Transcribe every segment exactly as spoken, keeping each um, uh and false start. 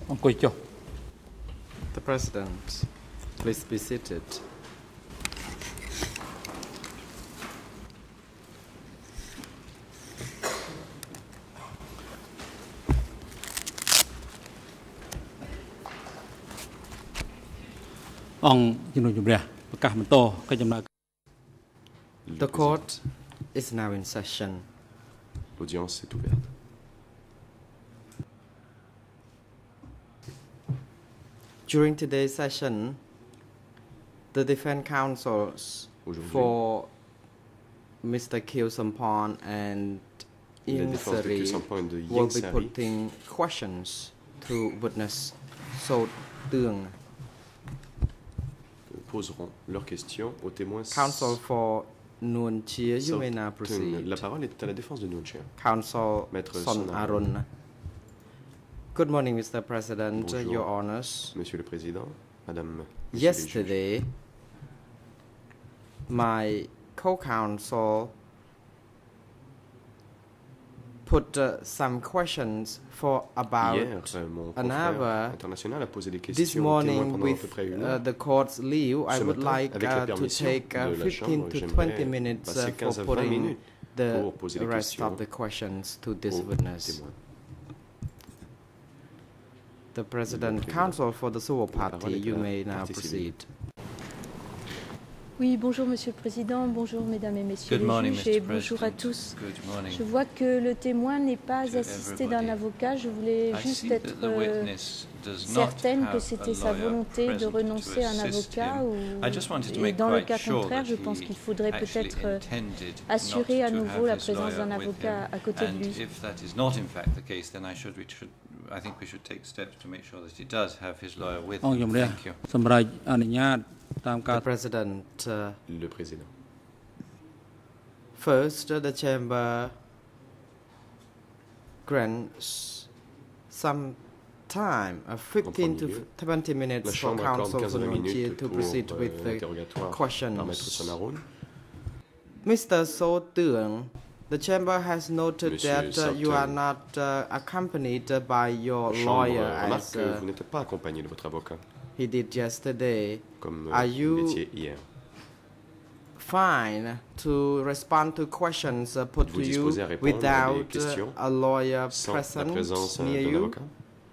The President, please be seated. The court is now in session. L'audience est ouverte. During today's session, the defense counsels for Mister Khieu Samphan and Ieng Sary will be putting questions to witness So Teung. Poseront leurs questions aux témoins. Counsel for Nuon Chea, you may now proceed. La parole est à la défense de Nuon Chea. Counsel Son Arun. Good morning, Mister President, Bonjour, Your Honors. Monsieur le Président, Madame. Yesterday, my co-counsel put uh, some questions for about Hier, mon an hour. International a posé des questions This morning, with uh, the court's leave, I would like uh, to take uh, fifteen to twenty minutes uh, for putting the rest of the questions to this witness. The President, Counsel for the Suo Party, you may now proceed. Oui, bonjour Monsieur le Président, bonjour Mesdames et Messieurs Good les morning, juges Mister et bonjour à President. tous. Good morning. Je vois que le témoin n'est pas to assisté d'un everybody. avocat. Je voulais I juste see être that the euh, witness does not certaine que have c'était a sa lawyer volonté de present renoncer to à un assist avocat him. ou I just wanted to et make dans le quite cas sure contraire, that je pense he qu'il faudrait actually peut-être euh, intended assurer not à to nouveau have la his présence d'un lawyer with avocat him. à côté de And lui. if that is not in fact the case, then I should we should I think we should take steps to make sure that he does have his lawyer with him. Thank you. The President, uh, Le Président. first, uh, the Chamber grants some time, uh, fifteen to twenty La minutes for Chambre accorde Counsel quinze for à vingt Nuon Chea minutes to pour proceed euh, with the l'interrogatoire questions. par Maître Son Arun. Mister So Teung, the Chamber has noted Monsieur that uh, you are Teung. not uh, accompanied by your La Chambre lawyer remarque as que uh, vous n'êtes pas accompagné de votre avocat, he did yesterday. comme euh, Are vous you l'étiez hier. Fine to respond to questions uh, put Vous to you disposez à répondre à des without questions uh, a lawyer sans la present présence euh, near d'un you? avocat.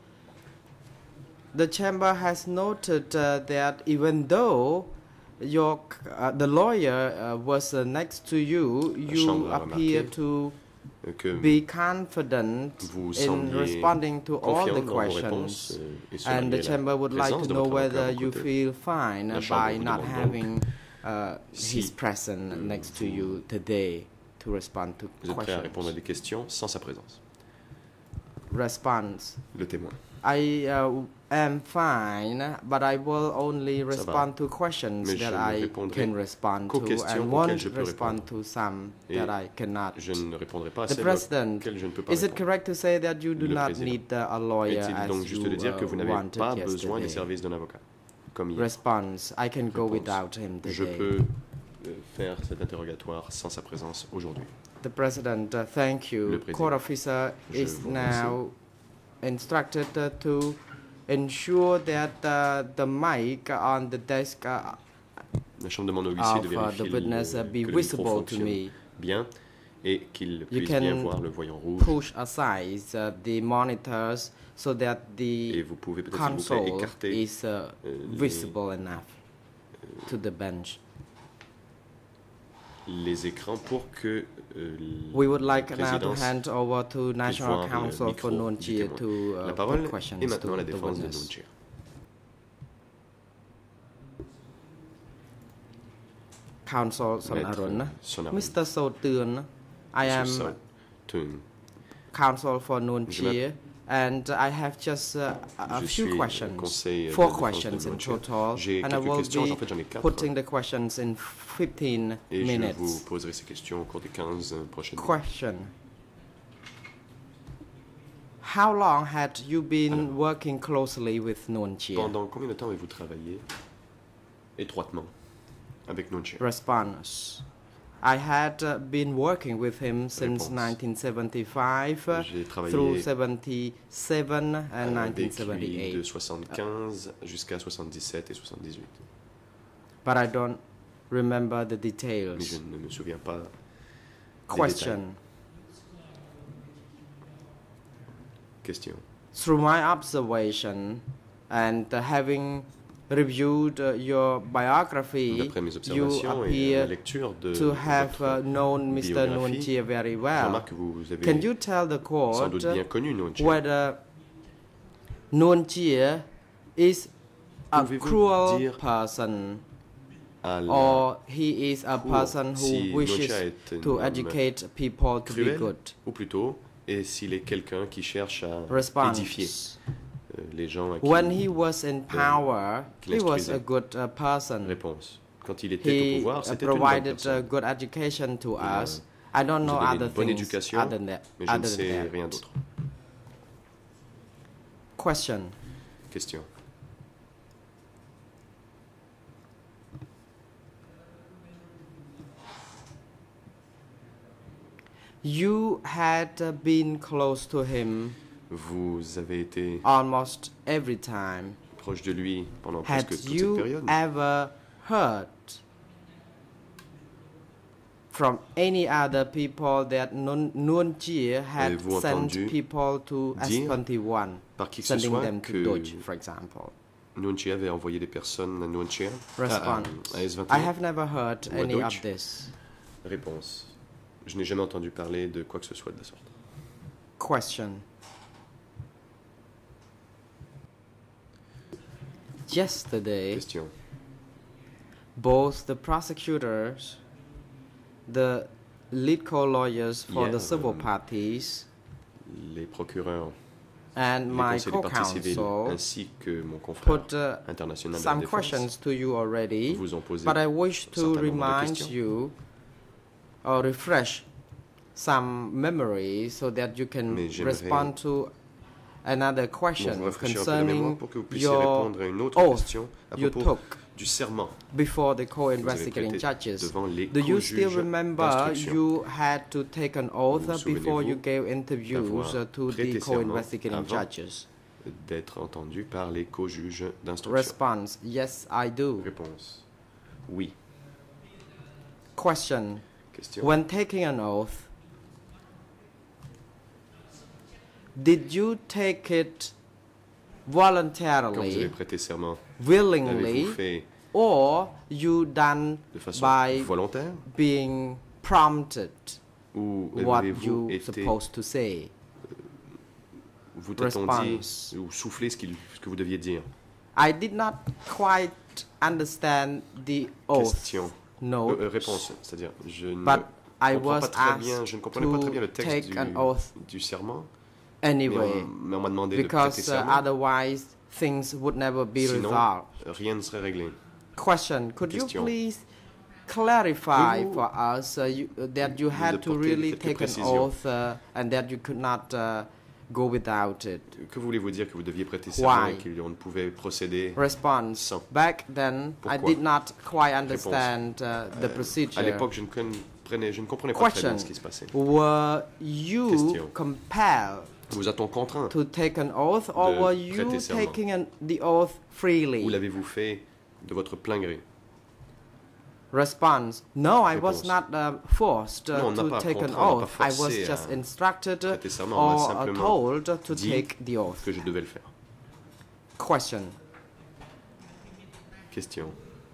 The Chamber has noted uh, that even though your uh, the lawyer uh, was uh, next to you, La you Chambre a appear remarqué to que be confident vous in sembliez responding to all the confiant dans vos questions. réponses euh, et And the souligniez Chamber la would like présence to de know votre avocat à whether vos you côtés. feel fine La by Chambre vous not demande having uh, si his presence next to you today to respond to Vous êtes prêt à répondre à questions. des questions sans sa présence. Response. Le témoin. I uh, am fine, but I will only Ça va. respond to questions Mais je that ne I répondrai can respond qu'aux to questions and auxquelles won't je peux respond répondre. to some Et that I cannot. Je ne répondrai pas à The celles President, auxquelles je ne peux pas is it répondre. correct to say that you do Le not Président. need uh, a lawyer Est-il donc as juste you de dire que uh, vous n'avez wanted pas besoin des yesterday? services d'un avocat, comme hier? Response, I can go Réponse. without him Je today. peux euh, faire cet interrogatoire sans sa présence aujourd'hui. The President, uh, thank you. Le Président. Court officer Je is vous now instructed uh, to ensure that uh, the mic on the desk uh, La Chambre demande au huissier of de uh, vérifier the witness uh, le, be que le micro visible to fonctionne me. bien et qu'il You puisse bien can voir le voyant rouge. push aside uh, the monitors so that Et the vous pouvez peut-être s'il vous plaît console écarter is uh, euh, les- visible enough to the bench. les écrans pour que euh, We would la like now to présidence hand over to puisse National voir le Counsel for micro Nuon du Chea témoin. to La uh, parole put questions est maintenant to à la the défense de witness. Nuon Chea. Counsel Son Maître Arun. Son Arun. Mister So Teung, I Monsieur am So Teung. counsel for Nuon Je Chea, and I have just uh, a Je few suis questions, conseil de four défense de questions in Nuon Chea. total, J'ai and I quelques will questions, be en fait j'en ai quatre. putting the questions in fifteen Et je vous minutes. poserai ces questions au cours des quinze prochaines minutes. Question. How long had you been Alors. working closely with Nuon Chea? Pendant combien de temps avez-vous travaillé étroitement avec Nuon Chea? Response. I had uh, been working with him since Réponse. nineteen seventy-five uh, J'ai travaillé through seventy-seven and nineteen avec lui de seventy-eight. soixante-quinze jusqu'à soixante-dix-sept et soixante-dix-huit. But I don't remember the Mais je details. ne me souviens pas des Question. détails. Question. Through my observation and uh, having reviewed uh, your biography, D'après mes you observations et la appear lecture de to have votre uh, known Mister biographie, Nuon Chea very je well. remarque que vous avez Can you tell the sans court doute bien connu Nuon Chea. whether Nuon Chea is a Pouvez-vous cruel dire person à la or he is a cour person who si wishes Nuon Chea est un to homme educate people to be cruel, good? ou plutôt, et s'il est quelqu'un qui cherche à édifier Response. euh, les gens à qui When he was in power, qu'il he was instruisait. a good uh, person. Réponse. Quand il était au He pouvoir, uh, c'était une bonne provided a personne. good education to Il a- us. I don't nous know a donné other une bonne things éducation, other than that. mais je ne Other sais than rien that. d'autre. Question. Question. You had uh, been close to him Vous avez été almost every time. proche de lui pendant Had presque toute cette you période. ever heard from any other people that Nun- Nuon Chea had Avez-vous sent entendu people to S dire twenty-one, par qui que ce sending soit them to que Dodge, for example? Nuon Chea avait envoyé des personnes à Nuon Chea, à, à, Response. à S vingt et I un? have never heard Ou à any Dodge? of this. Réponse. Je n'ai jamais entendu parler de quoi que ce soit de la sorte. Question. Yesterday, Question. both the prosecutors, the lead co-lawyers for Hier, the civil euh, parties, Les procureurs, and les my conseils des parties civiles, co-counsel ainsi que mon confrère put uh, international de la some défense questions to you already, vous ont posé but I wish un to certain nombre de remind questions. you or refresh some memory so that you can Mais j'aimerais respond to another Bon, question vous rafraîchir un peu la mémoire concerning pour que vous puissiez your répondre à une autre oath question à you propos took du serment before the que vous avez co-investigating prêté judges. devant les Do you still co-juges remember d'instruction. you had to take an oath Vous before you souvenez-vous gave interviews d'avoir uh, to the prêté serment co-investigating avant judges? d'être entendu par les co-juges d'instruction? Response, yes, I do. Réponse. Oui. Question, Question. when taking an oath, did you take it Quand vous avez voluntarily, prêté serment, willingly, l'avez-vous fait or you done de façon by volontaire being prompted ou what avez-vous you été, supposed to say? vous t'a-t-on dit Response. ou soufflé ce, qu'il- ce que vous deviez dire? I did not quite understand the oath Question. note, Euh, euh, réponse, c'est-à-dire je ne but I comprends was pas très bien, asked je ne comprenais pas très bien le to texte take du, an oath du serment, mais on, anyway, mais on m'a demandé de prêter because uh, serment, otherwise things would never be sinon resolved. rien ne serait réglé. Question, could you Question. please clarify Pouvez-vous for us uh, you, uh, that you nous had to apporter really quelques take an précisions? oath uh, and that you could not uh, go without it? Que voulez-vous dire que vous deviez prêter serment Why? et qu'on ne pouvait procéder Response, sans? back then I Pourquoi? did not quite understand uh, the À procedure. l'époque, je ne comprenais, je ne comprenais pas très bien Question, ce qui se passait. were you Question. compelled Vous a-t-on contraint to take an oath or de were you prêter serment? taking an, the oath freely? Ou l'avez-vous fait de votre plein gré? Response, no, I was Réponse. not uh, forced uh, Non, on n'a to pas take an contraint, on n'a oath. pas I was forcé just à instructed uh, prêter serment, on m'a or uh, simplement told to dit take the oath. que je devais le faire. Question, Question.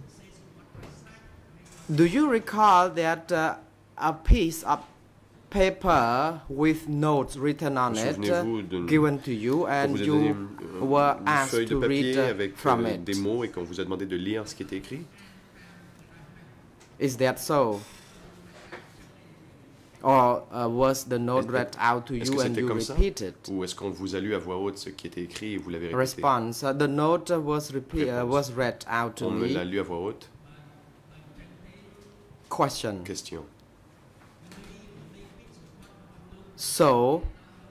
do you recall that uh, a piece of paper with notes written on it uh, Souvenez-vous d'une- given to you On and vous a donné you une, were une asked feuille de to read papier uh, avec from euh, it? des mots et qu'on vous a demandé de lire ce qui était écrit? Is that so? Or uh, was the note Est- read out to Est-ce you que and c'était you comme ça? repeated? Ou est-ce qu'on vous a lu à voix haute ce qui était écrit et vous l'avez répété? Response, uh, the note uh, was, repeat, uh, Réponse. was read out to On me l'a me. lu à voix haute? Question, Question. so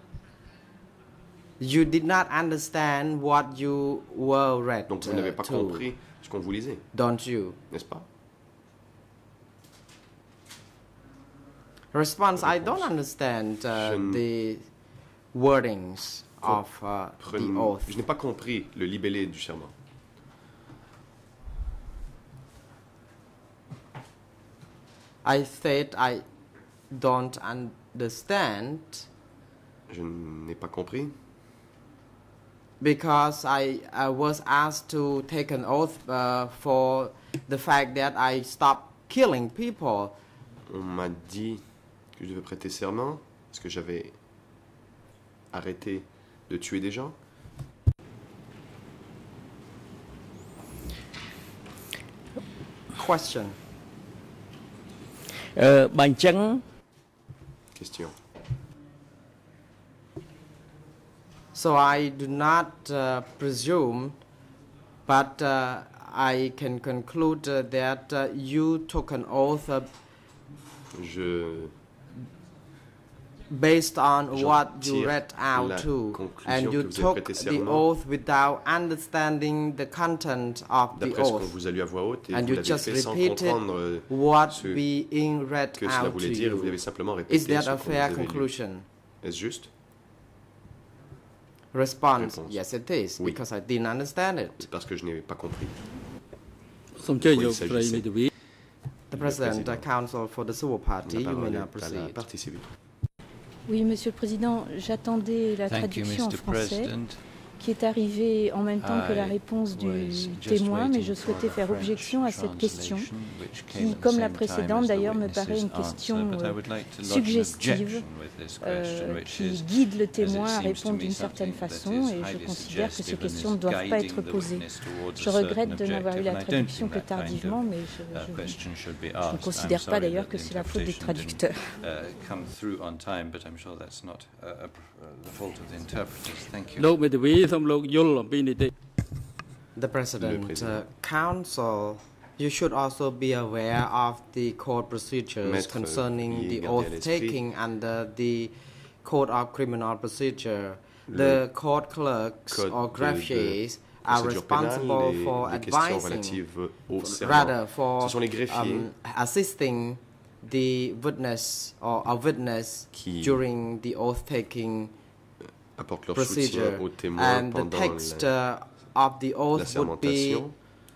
you did not understand what you were read Donc vous uh, n'avez pas to, compris ce qu'on vous lisait, don't you? n'est-ce pas? Response, I don't understand uh, the wordings of uh, the oath. Je n'ai pas compris le libellé du serment. I said I don't understand. Je n'ai pas compris. Because I, I was asked to take an oath uh, for the fact that I stopped killing people. On m'a dit que je devais prêter serment parce que j'avais arrêté de tuer des gens. Question. Euh, bằng chứng. Question. So I do not uh, presume, but uh, I can conclude uh, that uh, you took an oath uh, Je based on what you read out to, and you took the oath without understanding the content of the oath, vous a lu à voix haute et and vous you just fait sans repeated what ce being read que cela out voulait to dire, you. vous avez simplement répété Is that ce a qu'on fair vous avait lu. conclusion? Est-ce juste? Response, Réponse. yes it is, Oui. because I didn't understand it. Parce que je n'ai pas compris. Không chơi Oui, nhiều ça, je play sais. with the week. The President, the Council for the Civil Party, La you may parole now est à la proceed. partie civile. Oui, Monsieur le Président, j'attendais la Thank you, traduction en Mister français, President. qui est arrivée en même temps que la I réponse du was just témoin, mais waiting je for souhaitais the faire French objection à cette question, translation, which qui, came at the comme la same time précédente as the d'ailleurs, me witness's paraît une answer, question but I euh, would like to lodge an suggestive, objection with this question, euh, which qui is, guide le as it témoin à seems to répondre me d'une certaine something that façon, is et je highly considère que ces suggestive and questions is ne doivent pas être guiding the posées. witness towards Je a certain regrette de n'avoir eu objective, la and I don't traduction think que that kind tardivement, of, mais je, uh, je- question should be je ne asked. I'm considère pas sorry d'ailleurs that que the c'est la faute des interpretation traducteurs. didn't, uh, come through on time, but I'm sure that's not uh, uh, the fault of the interpreters. Thank you. លោកមេធាវីសូមលោកយល់អំពីនីតិ The President, uh, Council, you should also be aware of the court procedures Maître, concerning y the garder à oath l'esprit. taking under the Code of Criminal Procedure. The court clerks Code or de- greffiers de are procédure pénale, responsible les, for les questions advising, relatives au serment. rather for Ce sont les greffiers um, assisting the witness or a witness qui during the oath taking apportent leur procedure, soutien aux témoins and the pendant text la, uh, of the la oath would be sermentation.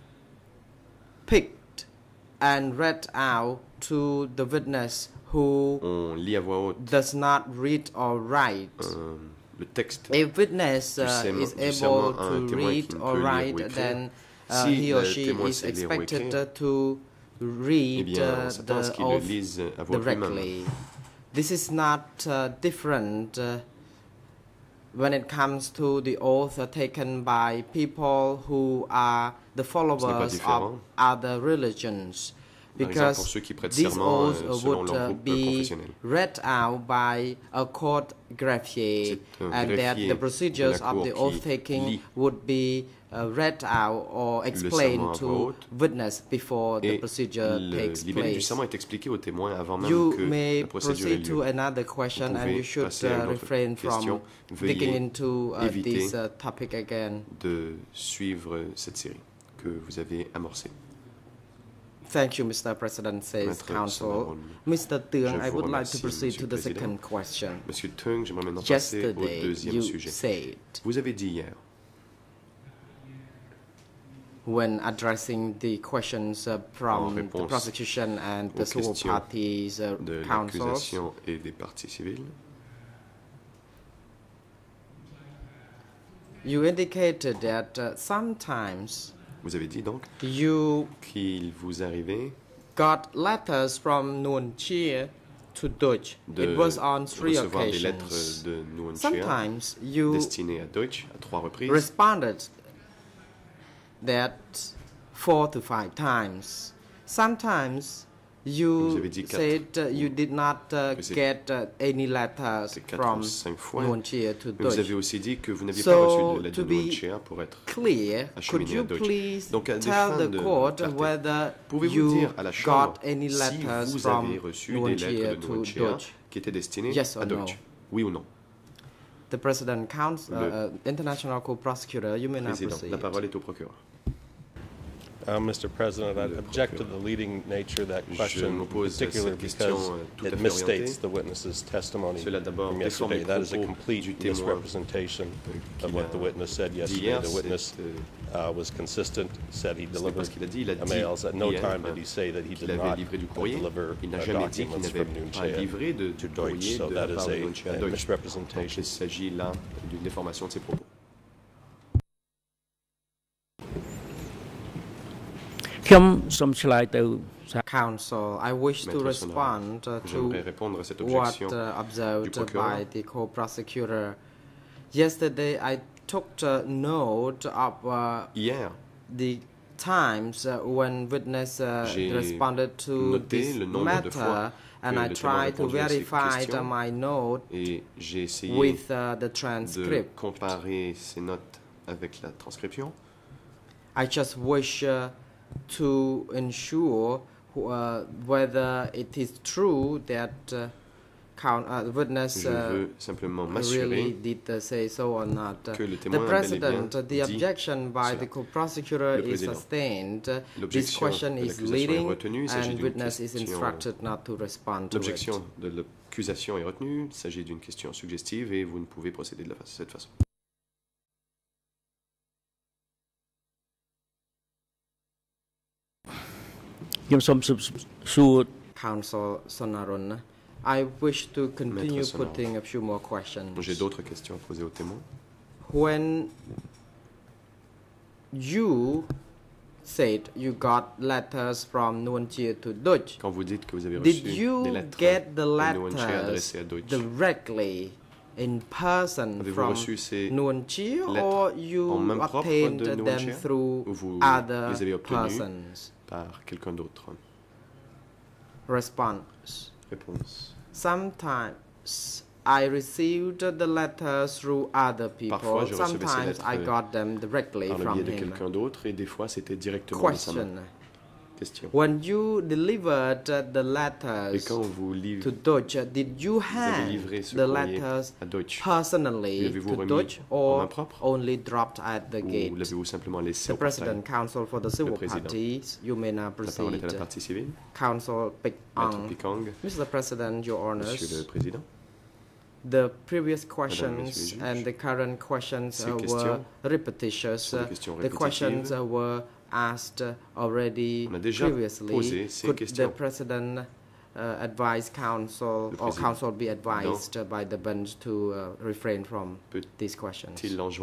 picked and read out to the witness who On lit à voix haute does not read or write. euh, le texte. A witness du uh, serment- is du able serment à un to témoin read qui ne or peut lire ou write, écrire. then uh, Si he or le she témoin is sait lire ou expected écrire, uh, to Eh read bien, on uh, s'attend à ce the qu'il le oath lise à voix haute lui-même. directly. This is not uh, different uh, when it comes to the oath uh, taken by people who are the followers of différent. other religions, Par exemple, pour because ceux qui prêtent these serment oaths euh, uh, selon would leur uh, groupe be confessionnel. read out by a court greffier, C'est un and that greffier the de procedures la of cour the qui oath taking lit would be uh, read out or serment explained à voix to haute, witness before the Et procedure le takes libellé du place. serment est expliqué aux témoins avant même You que may la procédure ait proceed to lieu. another question, Vous and pouvez you should passer à une uh, autre refrain question. from Veuillez digging into uh, éviter this uh, topic again. de suivre cette série que vous avez amorcée. Thank you, Mister President, says Maître Council. Samarone. Mister Tung, Je I vous would like remercie, to proceed Monsieur to le the Président. second question. Monsieur Tung, j'aimerais maintenant passer au Yesterday, deuxième you sujet. said, Vous avez dit hier, when addressing the questions uh, En from the réponse prosecution and the aux civil questions parties uh, de councils, l'accusation et des parties civiles, you indicated that uh, sometimes vous avez dit donc you qu'il vous arrivait got letters from Nuon Chea to Deutsch. de It was on three recevoir des occasions. lettres de Nuon Chea Sometimes you destinées à Deutsch à trois reprises. responded that four to five times. Sometimes Vous you avez dit quatre said uh, you ou did not uh, que c'est- get uh, any letters c'est quatre from ou cinq fois. Nuon Chea to Mais vous avez Deutsch. aussi dit que vous n'aviez So, pas reçu de lettre to de Nuon be Chea pour être Clear, could acheminé à you Deutsch. please Donc, à des tell fins the de court clarté, whether pouvez-vous you dire à la Chambre got any si letters vous avez from reçu Nuon des Chea lettres de to Nuon Chea Deutsch? qui étaient destinées Yes à or no? Deutsch? Oui ou non? The President counts, uh, Le uh, International Court Prosecutor, you may now Président, proceed. la parole est au procureur. Uh, Mister President, I object to the leading nature of that question, in particular because it misstates the witness's testimony from yesterday. That is a complete misrepresentation of what the witness said yesterday. The witness uh, was consistent, said he delivered emails. At no time did he say that he did not deliver documents from Nunchea to Deutsch, so that is a, a misrepresentation. Counsel, I wish to respond uh, to what uh, observed by the co-prosecutor. Yesterday, I took uh, note of uh, the times uh, when witness uh, responded to this matter, and I tried to verify uh, my note with uh, the transcript. I just wish uh, to ensure uh, whether it is true that uh, count, uh, witness uh, really did uh, say so or not. The President, uh, the objection by the co-prosecutor is sustained. Uh, this question is leading and witness is instructed not to respond to it. L'objection de l'accusation est retenue. Il s'agit d'une question suggestive et vous ne pouvez procéder de la, cette façon. Counsel Sonarun, I wish to continue putting a few more questions. J'ai d'autres questions à poser aux témoins. When you said you got letters from Nuon Chea to Deutsch, quand vous dites que vous avez reçu did you des lettres get the de Nuon Chea letters adressées à Deutsch? directly in person from Nuon Chea, or you obtained them through other persons? Par quelqu'un d'autre. Response. Réponse. Sometimes I received the letters through other people. Parfois, je recevais ces Sometimes I got them directly par le from biais de him. quelqu'un d'autre, et des fois c'était directement de sa main. Question. Question. When you delivered the letters Et quand vous to Deutsch, did you hand the letters personally to Deutsch or only dropped at the gate? Ou l'avez-vous simplement laissé The au President, portail? Counsel for the civil parties, you may now La parole est à la proceed. partie civile. Counsel Maître Pikang, Mister President, Your Monsieur le Honors, Président, the previous questions and the current questions uh, were repetitious. Uh, the questions uh, were asked uh, already previously. Could the President uh, advise counsel or counsel be advised uh, by the bench to uh, refrain from these questions?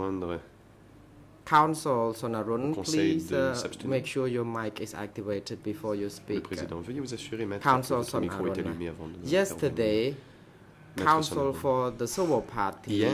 Counsel Sonarun, please uh, make sure your mic is activated before you speak. Counsel Sonarun, yesterday, counsel for the civil party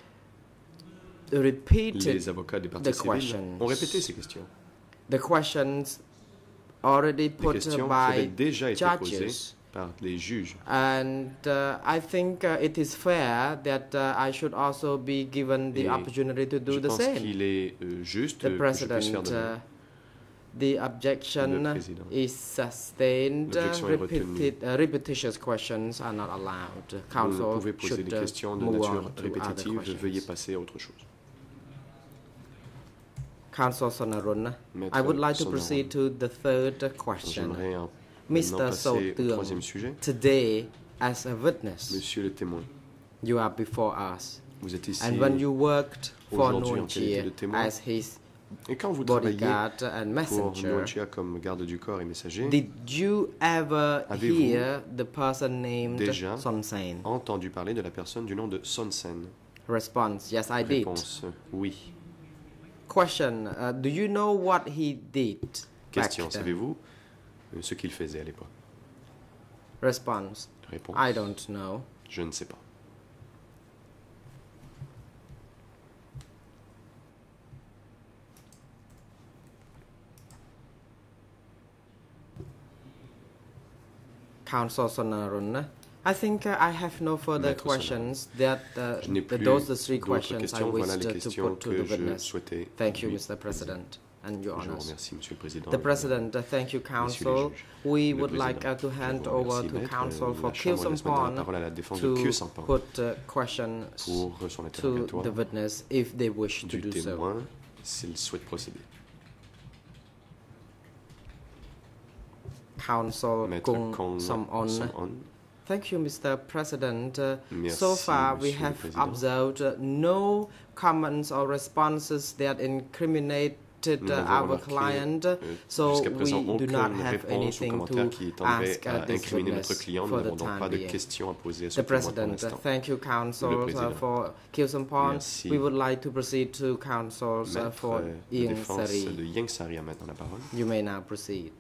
repeated the questions. The questions already put by judges, and uh, I think uh, it is fair that uh, I should also be given the opportunity to do the same. The President, uh, the objection is sustained. Uh, repeated, uh, repetitious questions are not allowed. Counsel should uh, move on to other questions. Counsel Sonarun, I would like to proceed to the third question. Mister Sotung, today, as a witness, you are before us. And when you worked for Nuon Chea as his bodyguard and messenger, did you ever hear the person named Son Sen? Entendu parler de la personne du nom de Son Sen? Response, yes, I did. Réponse, oui. Question, uh, do you know what he did? Question, savez-vous ce qu'il faisait à l'époque? Response, Réponse, I don't know. Je ne sais pas. Counsel Sonarun, I think uh, I have no further Maître questions. That uh, those are the three questions I wished uh, to put to the witness. Thank you, Mister President, and Your Honors. The President, uh, thank you, Counsel. We would like uh, to hand over to Counsel for Khieu Samphan to put uh, questions to the witness if they wish to do so. Council Kung Som-on. Thank you, Mister President. Uh, so far, we have observed uh, no comments or responses that incriminate Uh, our client, uh, so we do not have anything to ask uh, this witness for the time being. The President, uh, thank you, Counsel, uh, for Khieu Samphan. We would like to proceed to Counsel uh, for Ieng Sary. You may now proceed.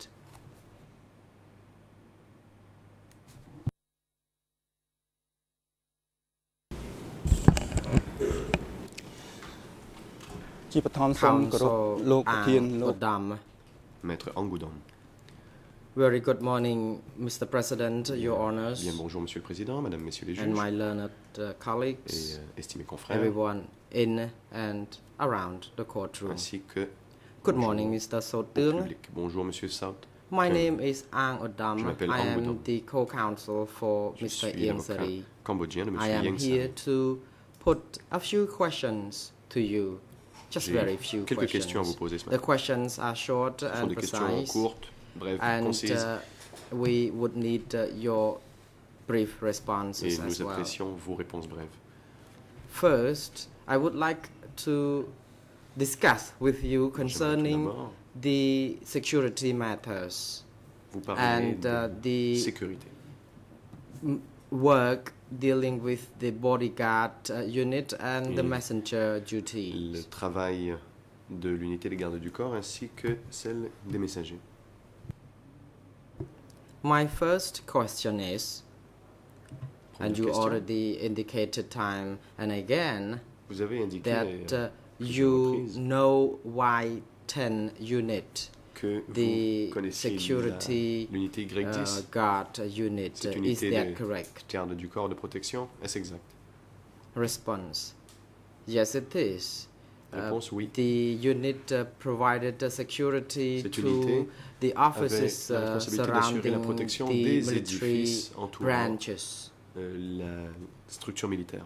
Counsel Ang Maître Angoudom. Very good morning, Mister President, Your Honors. Bien bonjour, Monsieur le Président, Madame, Messieurs les juges. And my learned uh, colleagues. Et euh, estimés confrères. Everyone in and around the courtroom. Ainsi que. Good morning, Mister Sottung. Bonjour, Monsieur South. My name is Ang Odam. I am Ang the co-counsel for Je Mister suis Ieng Sary. Cambodgien de I Monsieur am Ieng here Sary. to put a few questions to you. Just very few quelques questions. questions à vous poser ce The matin. questions are short Ce sont and des questions precise, courtes, brèves, and concises. uh, we would need uh, your brief responses Et as nous well. apprécions vos réponses brèves. First, I would like to discuss with you concerning the security matters Vous parlez and uh, de the sécurité. m- work dealing with the bodyguard uh, unit and the Et messenger duty. Le travail de l'unité des gardes du corps ainsi que celle des messagers. My first question is, and Première you question. already indicated time and again, Vous avez indiqué that euh, uh, you reprises know Y ten unit, que the vous connaissez security la- l'unité Y uh, dix, guard unit. cette Uh, is unité that de correct? garde du corps de protection. Est-ce exact? Response. Yes, it is. Uh, Réponse oui. the unit uh, provided uh, security Cette to unité the offices avait la uh, responsabilité d'assurer la surrounding protection the des military édifices entourant branches. euh, la structure militaire.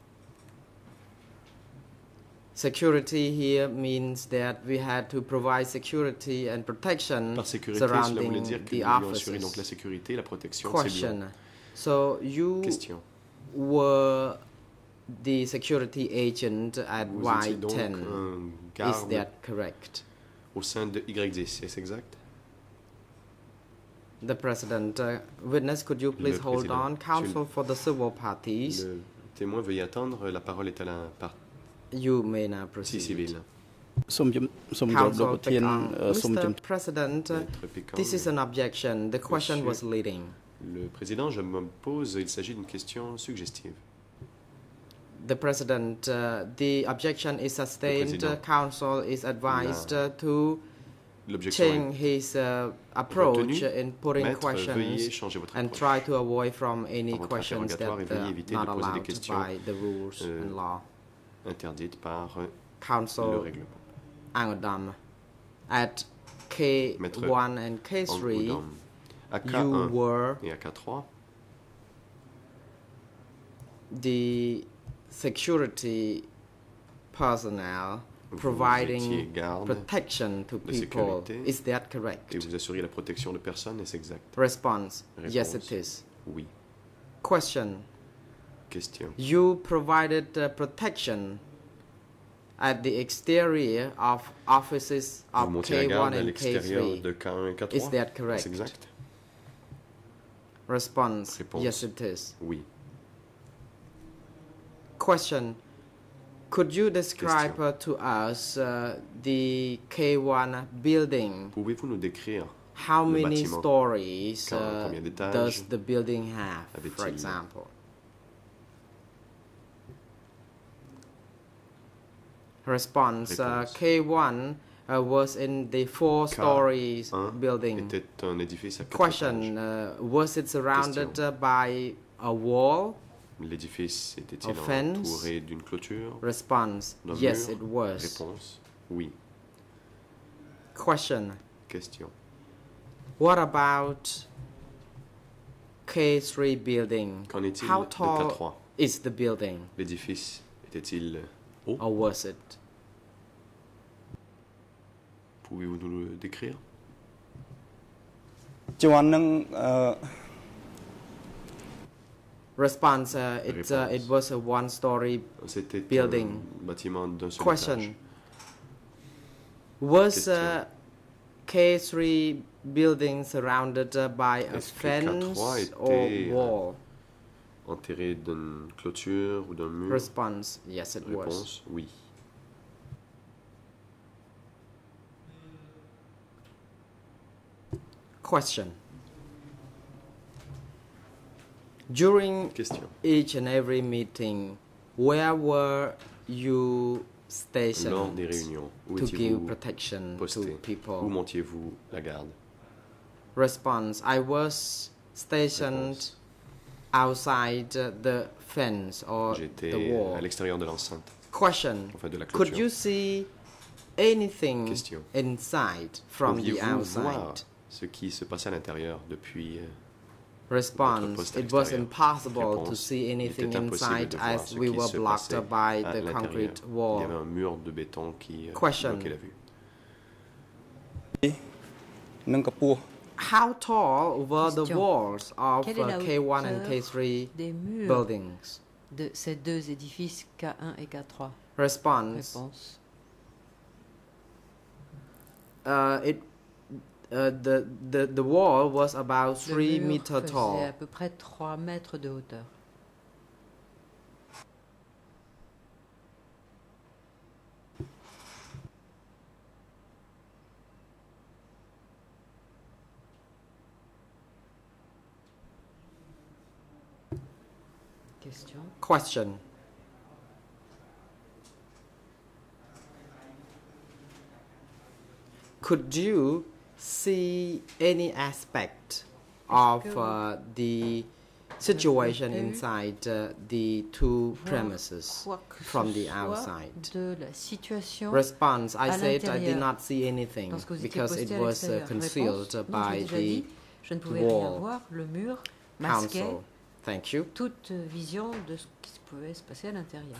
Security here means that we had to provide security and protection Par sécurité, cela voulait surrounding dire que the nous devions assurer donc la offices. sécurité et la protection de ces Question. lieux. So you Question. were the security agent at Vous étiez Y donc ten. un Is garde that correct? au sein de Y dix. Est-ce exact? The President, uh, witness, could you please Le hold président. on? Counsel for the civil parties, Le témoin veuille attendre. La parole est à la partie you may now proceed. civile. សូមជំសូមគោរពលោក Counsel ប្រធាន Pekang. អឺសូមជំ Mister President, uh, Maître Pécan, this is an objection. The question was Monsieur. leading. Le président, je me pose, il s'agit d'une question suggestive. The President, uh, the objection is sustained. président. Uh, Counsel is advised uh, to L'objection change est his uh, approach retenue. in putting Maître, questions veuillez changer votre and approche. try to avoid from any Dans votre questions that interrogatoire et veuillez are éviter not de poser des allowed questions, by the rules euh, and law. Interdite par euh, le Counsel règlement. Angodam, at K Maître one and K three, Angoudam. À K you un were et à K trois, the security personnel vous providing étiez garde protection to de people. sécurité Is that correct? et vous assuriez la protection de personnes. Est-ce exact? Response. Yes, Réponse. it is. Oui. Question. Question. You provided uh, protection at the exterior of offices Vous of montiez la K one garde à and K l'extérieur three. de K un et K trois. Is that correct? Est-ce exact? Response. Réponse. Yes, it is. Oui. Question. Could you describe Question. uh, to us uh, the K one building? Pouvez-vous nous décrire How le many bâtiment? stories Quand- uh, combien d'étages does the building have, for avait-il? example? Response. Uh, Réponse. K one uh, was in the four K stories un building. était un édifice à quatre Question. étages. Uh, was it surrounded Question. uh, by a wall? L'édifice était-il A fence? entouré d'une clôture? Response. D'un Yes, mur? it was. Réponse. Oui. Question. Question. What about K three building? Qu'en est-il How de K tall trois? is the building, L'édifice était-il haut? or was it? Pouvez-vous nous le décrire? Response, uh, it, uh, it was a one-story building. Question, was uh, K three building surrounded uh, by a fence or wall? Enterré d'une clôture ou d'un mur? Response, yes it Réponse, was. Oui. Question. During Question. each and every meeting, where were you stationed Lors des réunions, où to give étiez-vous protection posté? to people? Où montiez-vous la garde? Response, I was stationed Réponse. outside uh, the fence or the J'étais wall. à l'extérieur de l'enceinte. Question, Enfin, de la could clôture. you see anything Question. inside from the Pouviez-vous voir outside? ce qui se passait à l'intérieur depuis euh, Response, poste à it was l'extérieur? impossible to Réponse, see il anything était impossible inside de voir as ce we qui were se blocked passait by à the l'intérieur. concrete Il y wall. avait un mur de béton qui euh, Question. bloquait la vue. How tall were the Question. walls of Quelle est la uh, K one and K hauteur three des murs buildings? de ces deux édifices K un et K trois? Response, Réponse. uh, it, uh, the, the, the wall was about Le three mur meters faisait tall. à peu près trois mètres de hauteur. Question. Question. Could you see any aspect of uh, the situation inside uh, the two premises Quoi que from ce the soit outside? de la situation Response, I à said I did l'intérieur. not see anything Lorsque vous étiez because posté it à was uh, l'extérieur. concealed Réponse, non, je l'ai by déjà the dit, je ne pouvais rien wall. voir. Le mur masquait council. Thank you. toute vision de ce qui pouvait se passer à l'intérieur.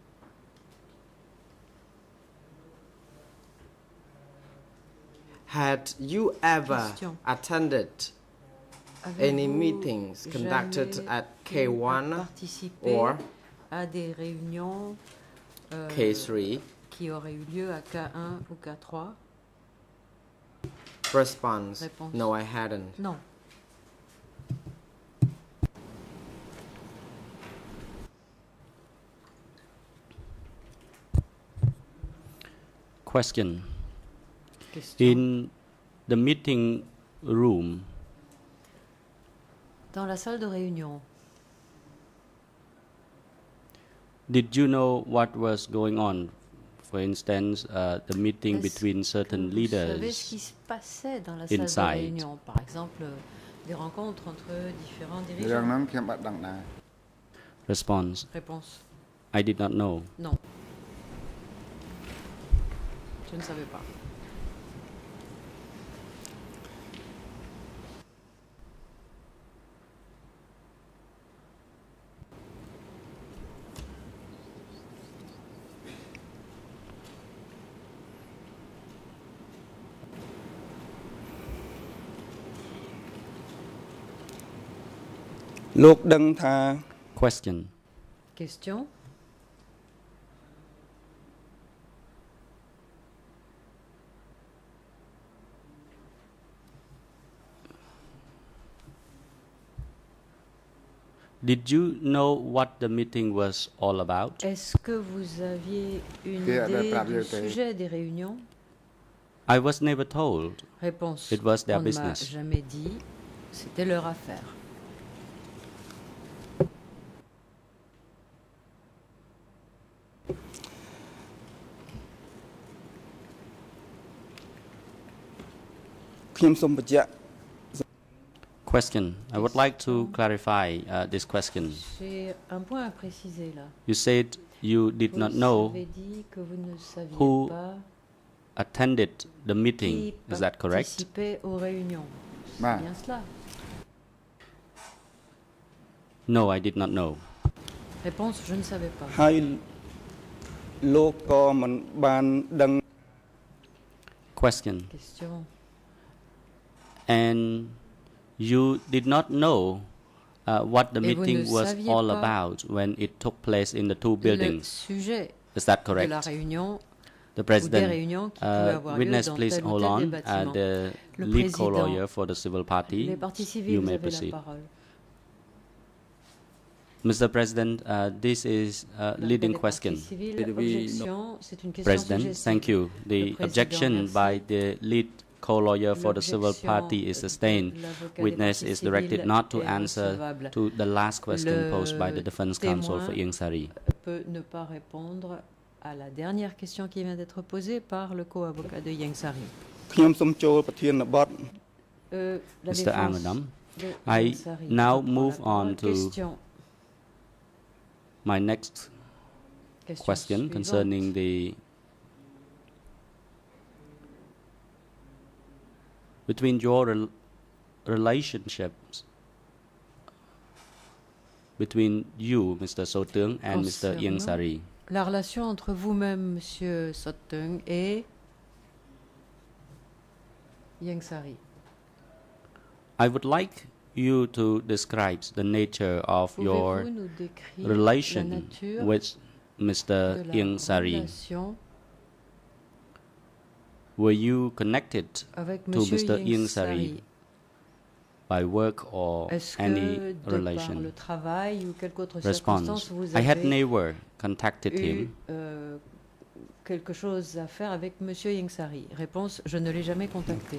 Had you ever Question. attended any Avez-vous meetings conducted jamais at K eu à one participer or à des réunions euh, K three? qui auraient eu lieu à K un ou K trois? Response, Réponse. no I hadn't. Non. Question. Question. In the meeting room, Dans la salle de réunion, did you know what was going on? For instance, uh, the meeting est-ce between que certain vous savez ce qui leaders. se passait dans la salle inside. de réunion? Par exemple, des rencontres entre différents រឿង dirigeants. ហ្នឹងខ្ញុំអត់ដឹងដែរ Response. Réponse. I did not know. Non. Je ne savais pas. លោកដឹងថា Question. Question. Did you know what the meeting was all about? Est-ce que vous aviez une Qui a idée parlé du au pays? sujet des réunions? I was never told. Réponse. It was their On ne m'a business. jamais dit. C'était leur affaire. Question. I would like to clarify uh, this question. J'ai un point à préciser là. You said you did Vous not know avez dit que vous ne saviez who pas attended the meeting. qui Is that correct? participait aux réunions. C'est Bah. bien cela. No, I did not know. Réponse, je ne savais pas. ហើយលោកក៏មិនបានដឹង Question. Question. And You did not know uh, what the Et meeting was all about when it took place in the two buildings. Is that correct? The President, uh, witness, please hold on. Uh, the lead co-lawyer for the civil party, you may proceed. Mister President, uh, this is a leading question. President, thank you. The objection by the lead co-lawyer for the civil party is sustained. Witness is directed not to answer to the last question posed by the defense counsel for Ieng Sary. À la dernière question qui vient d'être posée par le co-avocat de Ieng Sary. Euh, Mister Angadam, I now move on to my next question concerning the between your rel relationships between you, Mister Sotung, and Mister Ieng Sary. La relation entre vous-même, Monsieur Sotung, et Ieng Sary. I would like you to describe the nature of your relation with Mister Ieng Sary. Were you connected to Mister Ieng Sary by work or any relation? Response: I had never contacted him. Euh, quelque chose à faire avec Monsieur Ieng Sary. Réponse: je ne l'ai jamais contacté.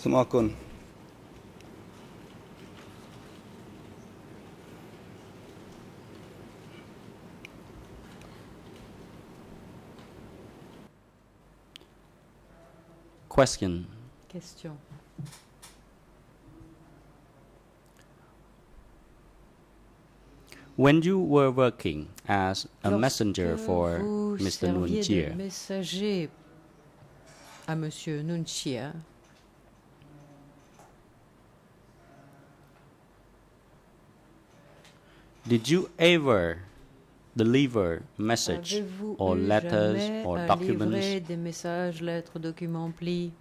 Question. Question. When you were working as a messenger for Mister Nuon Chea, messager à Monsieur Nuon Chea, did you ever deliver message or letters or documents des messages, lettres, documents, plis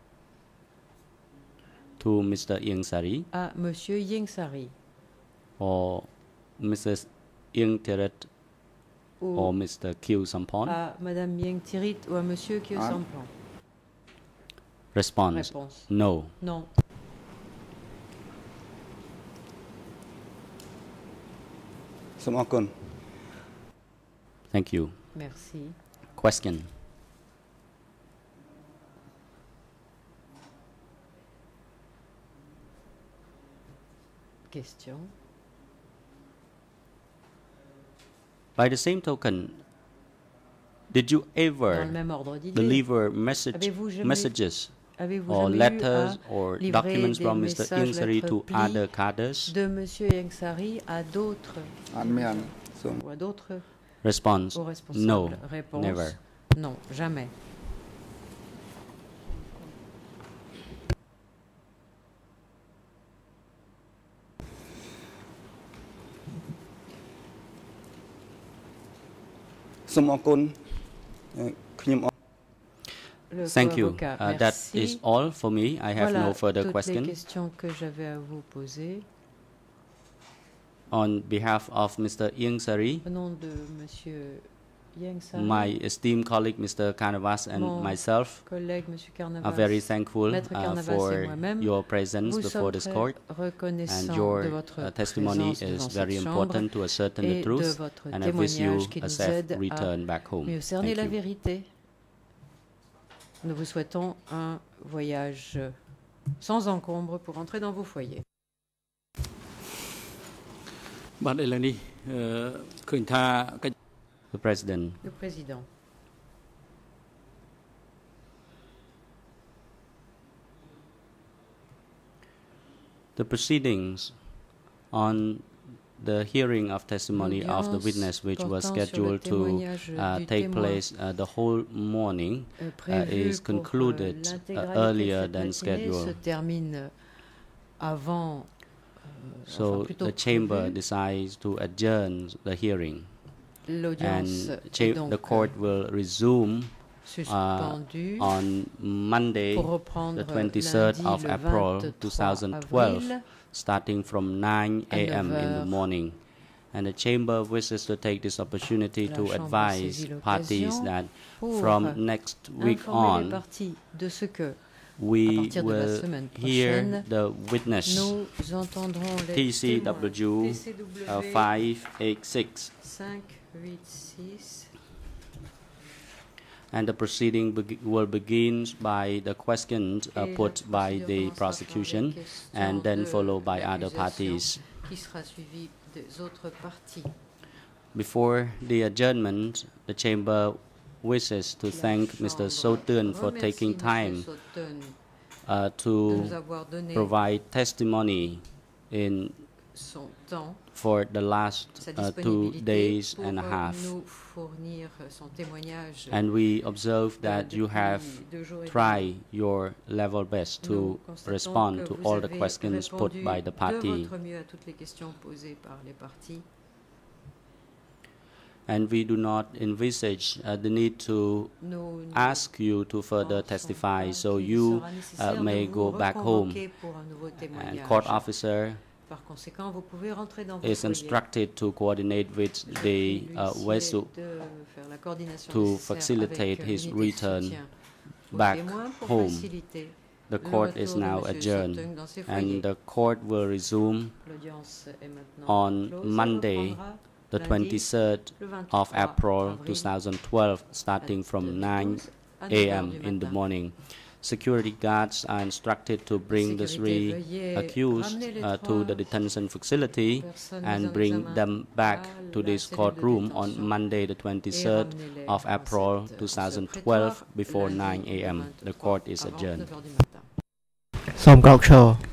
to Mister Ieng Sary à Monsieur Ieng Sary or Missus Ieng Thirith or Mister Khieu Samphan? À Madame Ieng Thirith ou à Monsieur Khieu Samphan? Response: Réponse: no. Non. Thank you. Merci. Question. Question. By the same token, did you ever deliver message, messages or letters or documents from Mister Ieng Sary to other cadres? De Monsieur Ieng Sary à d'autres ou à d'autres Response: no. Réponse: never. Non, jamais. Thank you. Uh, that is all for me. I have voilà, no further toutes questions. Les questions que j'avais à vous poser. On behalf of Mister Ieng Sary, au nom de Monsieur Ieng Sary, my esteemed colleague Mister Carnavas and myself Carnavas, are very thankful uh, for your presence before this court, and your uh, testimony is very important to ascertain the truth, and I wish you a safe return back home. Thank la you. vérité. Nous vous souhaitons un voyage sans encombre pour entrer dans vos foyers. The President. Le Président. The proceedings on the hearing of testimony of the witness, which was scheduled to uh, take place uh, the whole morning, uh, is concluded uh, earlier than scheduled. So the chamber decides to adjourn the hearing, and the court will resume uh, on Monday, the twenty-third of April two thousand twelve, starting from nine A M in the morning. And the Chamber wishes to take this opportunity to advise parties that from next week on, we will hear the witness T C W uh, five eight six. And the proceeding be will begin by the questions uh, put by the prosecution and then followed by other parties. Before the adjournment, the Chamber wishes to thank Mister So Teun for taking time uh, to provide testimony in for the last uh, two days and a half. And we observe that you have tried your level best to respond to all the questions put by the party. And we do not envisage uh, the need to ask you to further testify, so you uh, may go back home. And court officer is instructed to coordinate with the uh, vessel to facilitate his return back home. The court is now adjourned, and the court will resume on Monday, the twenty-third of April two thousand twelve, starting from nine A M in the morning. Security guards are instructed to bring the three accused uh, to the detention facility and bring them back to this courtroom on Monday, the twenty-third of April two thousand twelve, before nine A M The court is adjourned. សូមក្រោកឈរ